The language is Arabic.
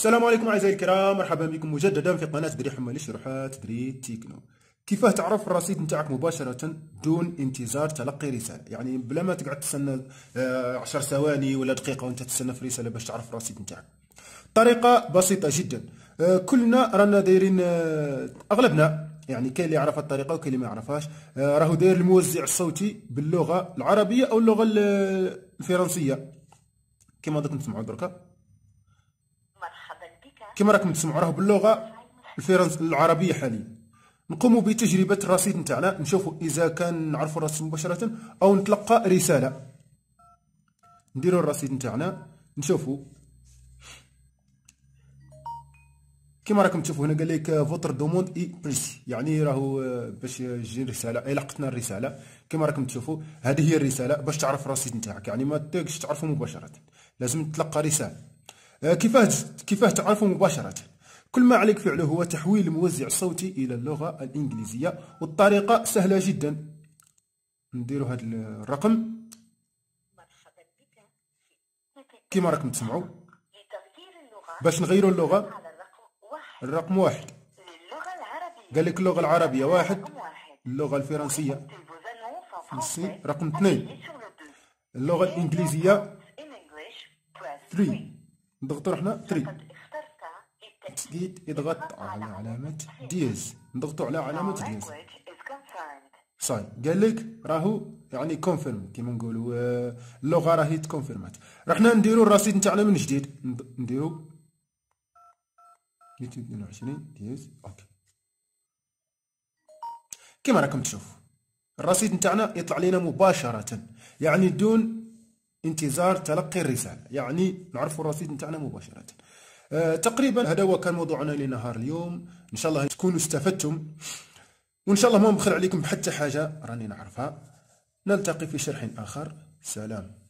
السلام عليكم اعزائي الكرام، مرحبا بكم مجددا في قناه دري حمالي شروحات دري تكنو. كيفاه تعرف الرصيد نتاعك مباشره دون انتظار تلقي رساله؟ يعني بلا ما تقعد تستنى 10 ثواني ولا دقيقه وانت تستنى في رساله باش تعرف الرصيد نتاعك. طريقه بسيطه جدا. كلنا رانا دايرين، اغلبنا يعني كاين اللي يعرف الطريقه وكاين اللي ما يعرفهاش. راهو داير الموزع الصوتي باللغه العربيه او اللغه الفرنسيه كما راكم تسمعوا دركا. كما راكم تسمعوا راه باللغه العربيه حاليا. نقوموا بتجربه الرصيد نتاعنا، نشوفوا اذا كان نعرفوا الرصيد مباشره او نتلقى رساله. نديروا الرصيد نتاعنا نشوفوا كما راكم تشوفوا هنا قال لك فوتر دوموند اي بريسي، يعني راهو باش تجي رساله اي لقطنا الرساله. كما راكم تشوفوا هذه هي الرساله باش تعرف الرصيد نتاعك، يعني ما تقدرش تعرفه مباشره، لازم تلقى رساله. كيفاه تعرفه مباشره؟ كل ما عليك فعله هو تحويل الموزع الصوتي الى اللغه الانجليزيه، والطريقه سهله جدا. نديروا هذا الرقم كما راكم تسمعوا باش نغيروا اللغه. الرقم 1 قال لك اللغه العربيه 1، اللغه الفرنسيه رقم 2، اللغه الانجليزيه 3. نضغطوا احنا 3 تسديد اضغط على علامه ديز، نضغطوا على علامه ديز صاي. قال لك راهو يعني كونفيرم كيما نقولوا، اللغه راهي تكونفيرمات. رحنا نديروا الرصيد نتاعنا من جديد، نديروا 222 ديز اوكي. كما راكم تشوفوا الرصيد نتاعنا يطلع لنا مباشره، يعني دون انتظار تلقي الرساله، يعني نعرفوا الرصيد نتاعنا مباشره. تقريبا هذا هو كان موضوعنا لنهار اليوم. ان شاء الله تكونوا استفدتم، وان شاء الله ما نبخل عليكم بحتى حاجه راني نعرفها. نلتقي في شرح اخر. سلام.